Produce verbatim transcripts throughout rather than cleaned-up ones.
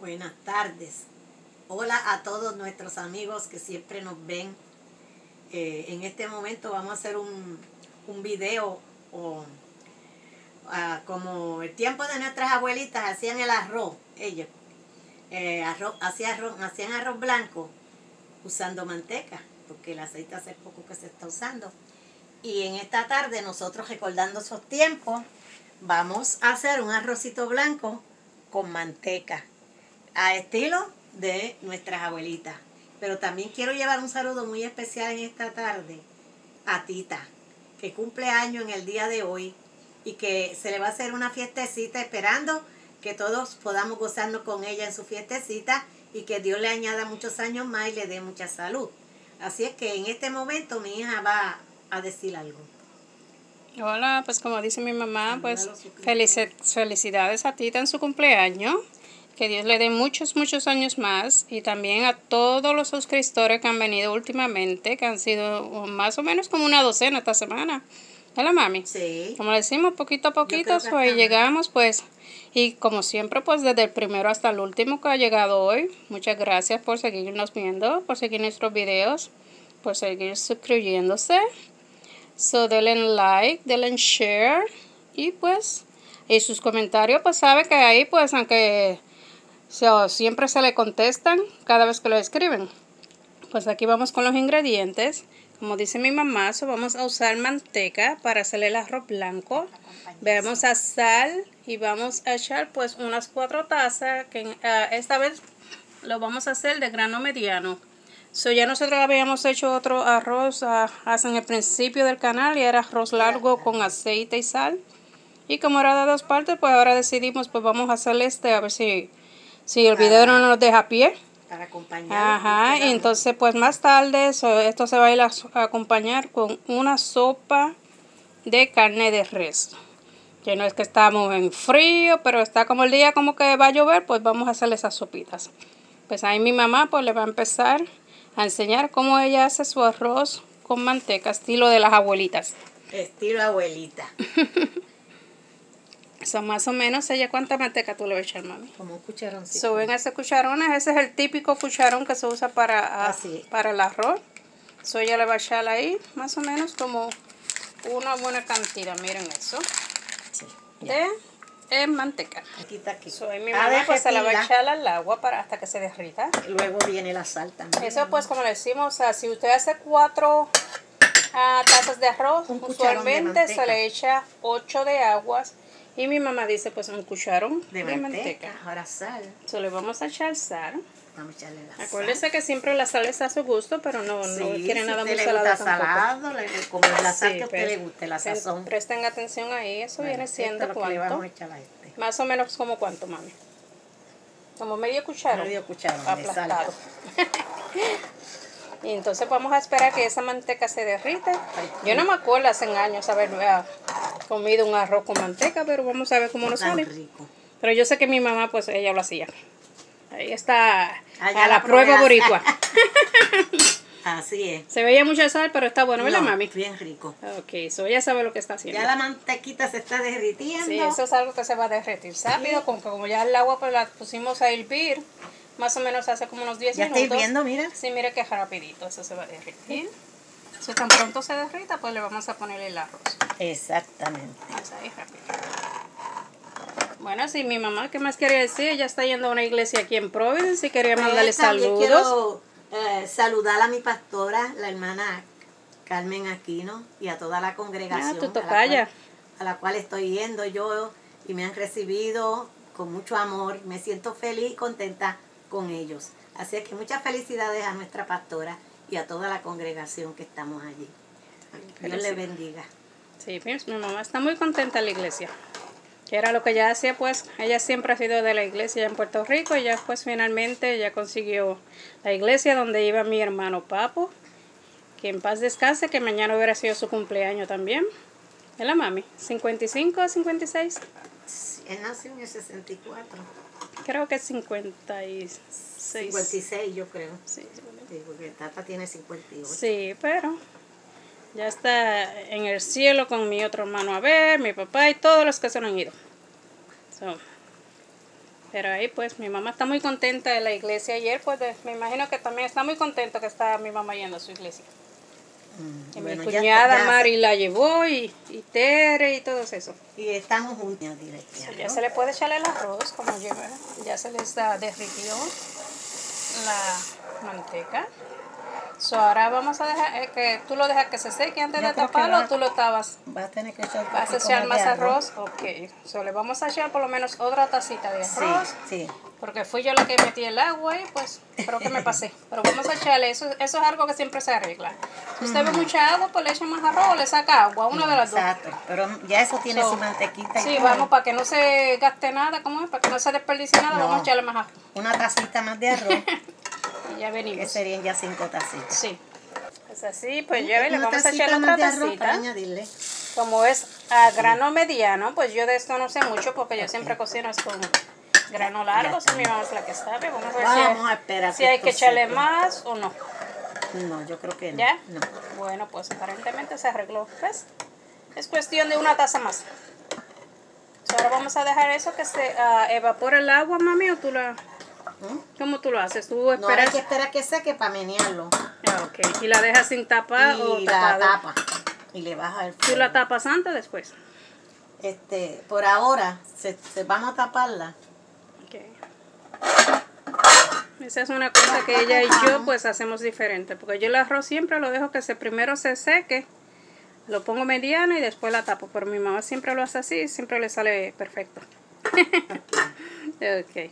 Buenas tardes. Hola a todos nuestros amigos que siempre nos ven. Eh, en este momento vamos a hacer un, un video o, uh, como el tiempo de nuestras abuelitas hacían el arroz, ellos eh, arroz, hacían, arroz, hacían arroz blanco usando manteca, porque el aceite hace poco que se está usando. Y en esta tarde, nosotros recordando esos tiempos, vamos a hacer un arrocito blanco con manteca, a estilo de nuestras abuelitas. Pero también quiero llevar un saludo muy especial en esta tarde a Tita, que cumple años en el día de hoy y que se le va a hacer una fiestecita, esperando que todos podamos gozarnos con ella en su fiestecita y que Dios le añada muchos años más y le dé mucha salud. Así es que en este momento mi hija va a decir algo. Hola, pues como dice mi mamá, pues felici felicidades a Tita en su cumpleaños. Que Dios le dé muchos, muchos años más. Y también a todos los suscriptores que han venido últimamente, que han sido más o menos como una docena esta semana. ¿Verdad, mami? Sí. Como decimos, poquito a poquito, so, ahí llegamos, pues. Y como siempre, pues desde el primero hasta el último que ha llegado hoy. Muchas gracias por seguirnos viendo, por seguir nuestros videos, por seguir suscribiéndose. So, denle like, denle share. Y pues, y sus comentarios, pues sabe que ahí, pues, aunque so, siempre se le contestan cada vez que lo escriben. Pues aquí vamos con los ingredientes. Como dice mi mamá, so vamos a usar manteca para hacer el arroz blanco. Vamos a sal y vamos a echar pues unas cuatro tazas, que uh, esta vez lo vamos a hacer de grano mediano. So, ya nosotros habíamos hecho otro arroz uh, hasta en el principio del canal y era arroz largo con aceite y sal. Y como era de dos partes, pues ahora decidimos pues vamos a hacer este, a ver si, si el video no nos deja pie. Para acompañar. Ajá, y entonces pues más tarde so, esto se va a ir a, a acompañar con una sopa de carne de res. Que no es que estamos en frío, pero está como el día como que va a llover, pues vamos a hacer esas sopitas. Pues ahí mi mamá pues le va a empezar a enseñar cómo ella hace su arroz con manteca, estilo de las abuelitas. Estilo abuelita. So, más o menos, ¿ella cuánta manteca tú le vas a echar, mami? Como un cucharoncito. So, ven ese cucharones, ese es el típico cucharón que se usa para, uh, para el arroz. So, ella le va a echar ahí más o menos como una buena cantidad, miren eso, sí, de eh, manteca. Aquí está aquí. So, mi mamá pues se la va a echar al agua para, hasta que se derrita. Luego viene la sal también. Eso pues como le decimos, o sea, si usted hace cuatro uh, tazas de arroz, un usualmente se le echa ocho de aguas. Y mi mamá dice, pues, un cucharón de, de manteca. manteca. Ahora sal. So, le vamos a echar sal. Vamos a echarle la Acuérdese sal. que siempre la sal es a su gusto, pero no, sí, no quiere si nada muy le salado gusta salado, le, como la sal sí, que a usted le guste, la sazón. Presten atención ahí, eso bueno, viene siendo cuánto. Le vamos a echar a este. Más o menos como cuánto, mami. Como medio cucharón. Medio cucharón aplastado. Y entonces vamos a esperar que esa manteca se derrite. Yo no me acuerdo hace años haber uh, comido un arroz con manteca, pero vamos a ver cómo nos sale. Rico. Pero yo sé que mi mamá, pues ella lo hacía. Ahí está allá a la, la prueba boricua. Así es. Se veía mucha sal, pero está bueno, ¿verdad, no, mami? Bien rico. Ok, so ella sabe lo que está haciendo. Ya la mantequita se está derritiendo. Sí, eso es algo que se va a derretir rápido, sí. como, como ya el agua pues la pusimos a hervir. Más o menos hace como unos diez ya minutos. Ya estoy viendo, mira. Sí, mire que rapidito, eso se va a derretir. Si tan pronto se derrita, pues le vamos a poner el arroz. Exactamente. Pues ahí rápido. Bueno, sí, mi mamá, ¿qué más quería decir? Ella está yendo a una iglesia aquí en Providence y quería mandarle pues saludos. Quiero eh, saludar a mi pastora, la hermana Carmen Aquino, y a toda la congregación. Ah, tu tocaya. A, la cual, a la cual estoy yendo yo y me han recibido con mucho amor. Me siento feliz y contenta con ellos. Así es que muchas felicidades a nuestra pastora y a toda la congregación que estamos allí. Dios les bendiga. Sí, pues, mi mamá está muy contenta en la iglesia. Que era lo que ella hacía, pues, ella siempre ha sido de la iglesia en Puerto Rico y ya pues finalmente ya consiguió la iglesia donde iba mi hermano Papo. Que en paz descanse, que mañana hubiera sido su cumpleaños también. ¿Verdad, mami? ¿cincuenta y cinco o cincuenta y seis? Sí, él nació en el sesenta y cuatro. Creo que es cincuenta y seis. cincuenta y seis yo creo. Sí, sí, porque Tata tiene cincuenta y ocho. Sí, pero ya está en el cielo con mi otro hermano Abel, mi papá y todos los que se han ido. So, Pero ahí pues mi mamá está muy contenta de la iglesia ayer, pues de, me imagino que también está muy contento que está mi mamá yendo a su iglesia. Mm, y bueno, mi cuñada ya, ya Mari se... la llevó y, y Tere y todo eso. Y estamos juntos. So, ya se le puede echar el arroz, como yo, ya se les da derritió la manteca. So, ahora vamos a dejar eh, que tú lo dejas que se seque antes yo de taparlo o tú lo estabas. Vas a tener que echar, ¿Vas a echar más arroz? arroz. Ok. So, le vamos a echar por lo menos otra tacita de arroz. Sí, sí. Porque fui yo la que metí el agua y pues creo que me pasé. Pero vamos a echarle, eso, eso es algo que siempre se arregla. Si usted mm. ve mucha agua, pues le echa más arroz o le saca agua, una no, de las exacto. dos. Pero ya eso tiene so, su mantequita. Sí, y vamos, para que no se gaste nada, ¿cómo es? Para que no se desperdicie nada, no. Vamos a echarle más arroz. Una tacita más de arroz. Y ya venimos. Que serían ya cinco tacitas. Sí. Es así, pues ya le vamos a echar otra tacita. Para añadirle. Como es a grano mediano, pues yo de esto no sé mucho porque yo okay. siempre cocino es con grano largo, si mi mamá es la que sabe. Vamos a ver vamos si, a esperar si hay que echarle sepa. más o no. No, yo creo que no. ¿Ya? No. Bueno, pues aparentemente se arregló. ¿Ves? Es cuestión de una taza más. Ahora vamos a dejar eso que se uh, evapore el agua, mami, o tú la... ¿Mm? ¿Cómo tú lo haces? ¿Tú esperas? No, hay que esperar que seque para menearlo. Ah, ok. ¿Y la dejas sin tapar y o la tapa. Y le baja el fuego. ¿Tú la tapas antes o después? Este, por ahora, se, se vamos a taparla. Okay. Esa es una cosa que ella y yo pues hacemos diferente. Porque yo el arroz siempre lo dejo que se primero se seque. Lo pongo mediano y después la tapo. Pero mi mamá siempre lo hace así y siempre le sale perfecto. Ok.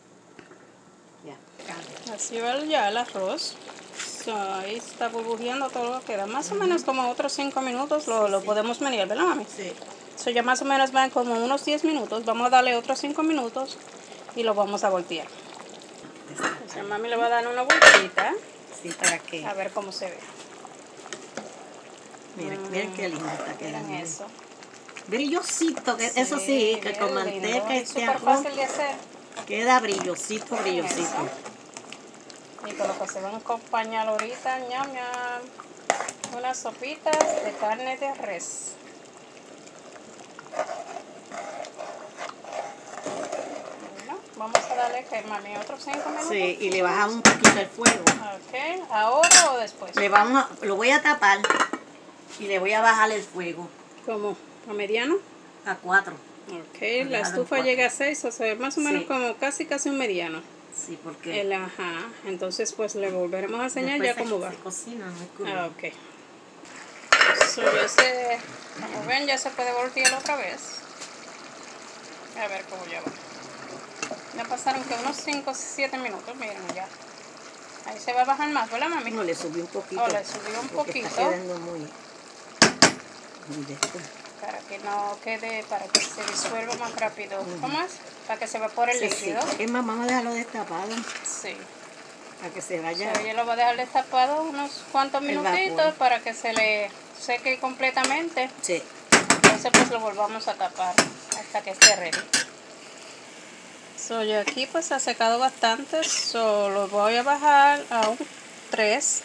Así va ya el arroz. So, ahí está burbujeando todo lo que queda. Más o menos como otros cinco minutos lo, lo podemos menear, ¿verdad, mami? Sí. So, ya más o menos van como unos diez minutos. Vamos a darle otros cinco minutos y lo vamos a voltear. Entonces, mami le va a dar una vueltita. Sí, ¿para qué? A ver cómo se ve. Miren, mm. miren qué lindo está quedando. Miren eso. Brillosito, que sí, eso sí, que con manteca y súper fácil de hacer. Queda brillosito, brillosito. Y con lo que se van a acompañar ahorita, ñam, ñam, unas sopitas de carne de res. Bueno, vamos a darle que mami otros cinco minutos. Sí, y le bajamos un poquito el fuego. Ok, ¿ahora o después? Le vamos a, lo voy a tapar y le voy a bajar el fuego. ¿Cómo? ¿A mediano? A cuatro. Ok, la estufa llega a seis, o sea, más o menos sí. como casi casi un mediano. Sí, porque... El, ajá, entonces pues le volveremos a enseñar ya cómo va. Se cocina muy crudo. Ah, ok. So, ya se, como ven, ya se puede voltear otra vez. A ver cómo ya va. Ya pasaron que unos cinco o siete minutos, miren ya. Ahí se va a bajar más, ¿verdad, mami? No, le subí un poquito. O le subí un poquito. Está quedando muy... muy después. Para que no quede, para que se disuelva más rápido. Uh-huh. ¿Cómo es? Para que se evapore el sí, líquido. Sí. Es más, vamos a dejarlo destapado. Sí. Para que se vaya. O sea, yo lo voy a dejar destapado unos cuantos minutitos para que se le seque completamente. Sí. Entonces pues lo volvamos a tapar hasta que esté ready. So, yo aquí pues ha secado bastante. So, lo voy a bajar a un tres.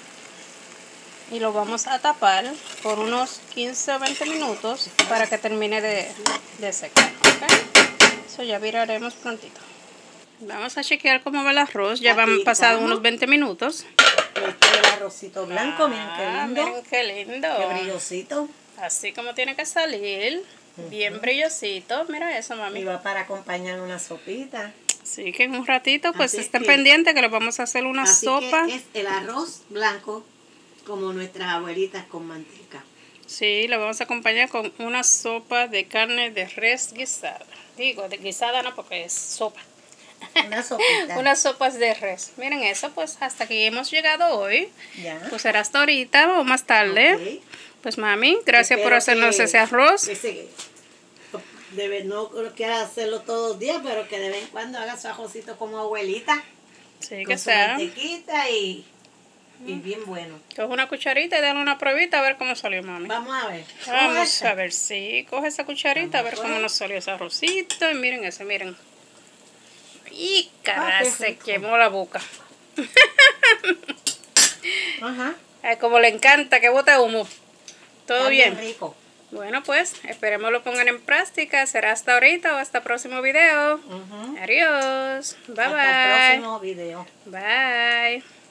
Y lo vamos a tapar por unos quince o veinte minutos para que termine de, de secar. ¿Okay? So, ya viraremos prontito. Vamos a chequear cómo va el arroz. Ya van pasado unos veinte minutos. Este es el arrocito blanco, ah, miren qué lindo. Miren qué lindo. Qué brillosito. Así como tiene que salir. Uh-huh. Bien brillosito. Mira eso, mami. Y va para acompañar una sopita. Sí, que en un ratito pues así estén que, pendientes que le vamos a hacer una así sopa. Que es el arroz blanco como nuestras abuelitas con manteca. Sí, lo vamos a acompañar con una sopa de carne de res guisada. Digo, de guisada no, porque es sopa. Una sopita. Unas sopas de res. Miren eso, pues hasta aquí hemos llegado hoy. Ya. Pues será hasta ahorita o más tarde. Okay. Pues mami, gracias Espero por hacernos que, ese arroz. Ese, debe, no quiera hacerlo todos los días, pero que de vez en cuando haga su arrocito como abuelita. Sí, con que su sea. mantequita y... Y bien bueno. Coge una cucharita y dale una probita a ver cómo salió, mami. Vamos a ver. Vamos a ver, sí. Coge esa cucharita. Vamos a ver cómo nos salió ese arrocito. Y miren ese, miren. Y cara, ah, se rico. Quemó la boca. Ajá. Ay, como le encanta que bote humo. Todo está bien. bien rico. Bueno, pues esperemos lo pongan en práctica. Será hasta ahorita o hasta el próximo video. Uh-huh. Adiós. Bye hasta bye. el próximo video. Bye.